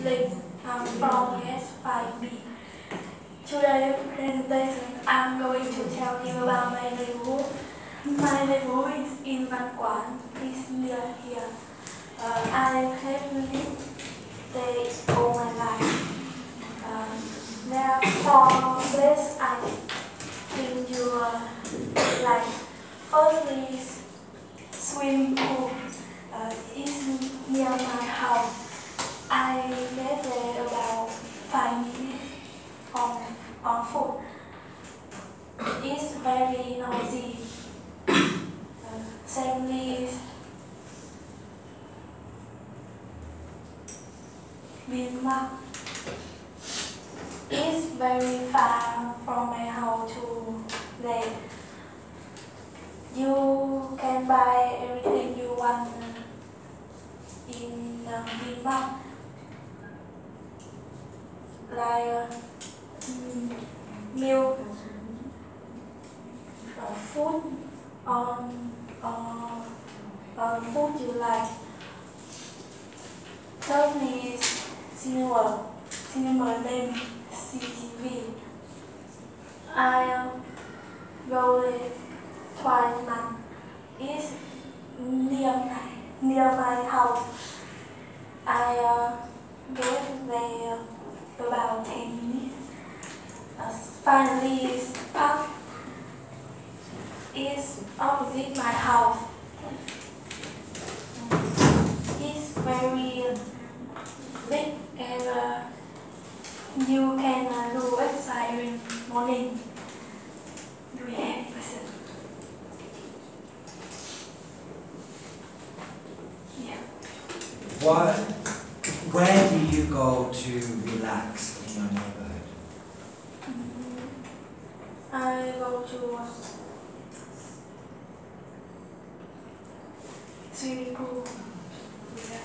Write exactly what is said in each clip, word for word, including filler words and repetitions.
Linh. I'm from E S five B. Today presentation I'm going to tell you about my neighborhood. My neighborhood is in Văn Quán, is near here. Uh, I have lived there all my life. Uh, there are four places I think you uh, like. Firstly, swimming pool. Uh, it's near my house. I get there about five minutes on, on foot. It's very noisy. Uh, secondly, Denmark. It's very far from my house to there. You can buy everything you want in uh, Denmark, like uh, milk, uh, food, on uh, uh, food you like. Thirdly is cinema, cinema name C E C. I uh, go there twice a month. It's near near my house. I uh, get there about ten minutes. Uh, finally, is park. It's opposite my house. It's very big and uh, you can uh, do exercise in morning. Do you have a question? Yeah. What, where do you go to relax in your neighborhood? Mm-hmm. I go to uh, swimming pool. Yeah.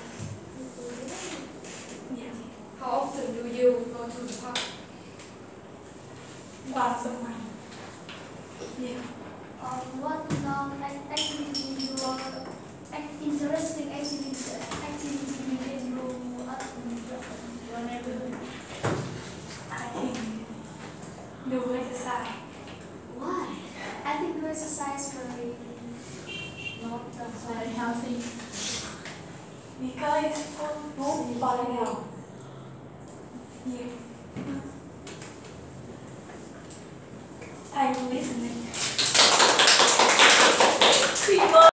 Yeah. How often do you go to the park? Once a month. Yeah. Um, what um, activity you are act interesting activities activities you can do at your neighborhood? I think do exercise. Why? I think do exercise very not very healthy. Because it's good for the health. Yeah.